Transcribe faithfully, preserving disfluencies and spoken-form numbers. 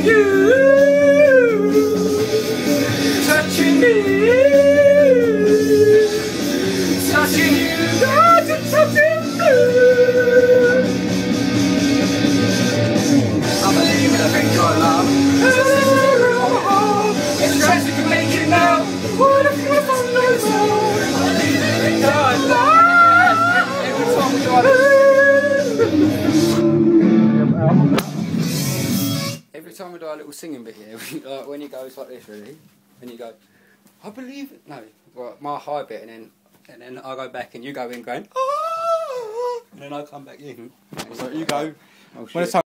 you, touching me, touching you, touching, touching you. I believe in a thing called love. It's tragic to make it now. What if you don't know so? I believe in a thing called love. Every time we do Every time we do our little singing bit here, like when he goes like this, really, when you go, I believe it. No, well, my high bit, and then and then I go back, and you go in going, ah, and then I come back in. So you go. Oh, when it's time